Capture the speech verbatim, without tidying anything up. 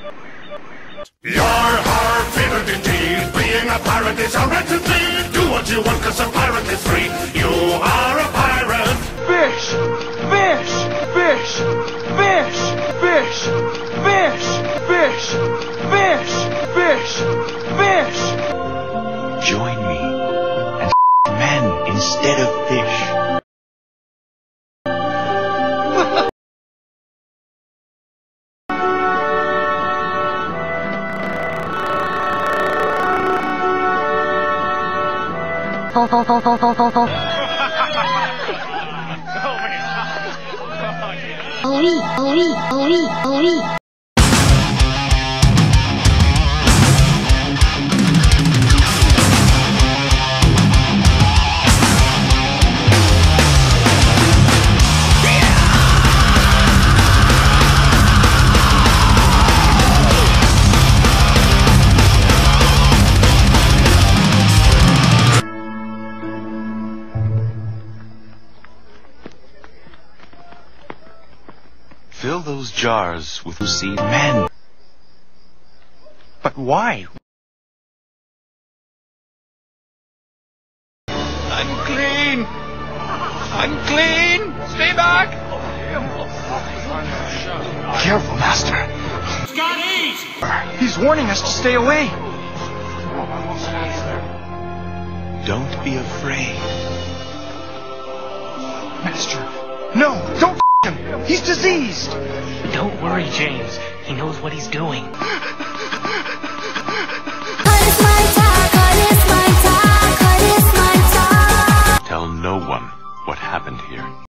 Your heart favored indeed. Being a pirate is a right to be. Do what you want, cause a pirate is free. You are a pirate. Fish! Fish! Fish! Fish! Fish! Fish! Fish! Fish! Fish! Fish! Join me and men instead of fish. Ho ho ho ho ho ho ho. Oh oui, oh oui, oh oui, oh oui. Fill those jars with seed men. But why? Unclean! Unclean! Stay back! Careful, Master. Scotties! He's warning us to stay away. Don't be afraid. Master, no, don't f*** him. He's diseased. Don't worry, James. He knows what he's doing. Tell no one what happened here.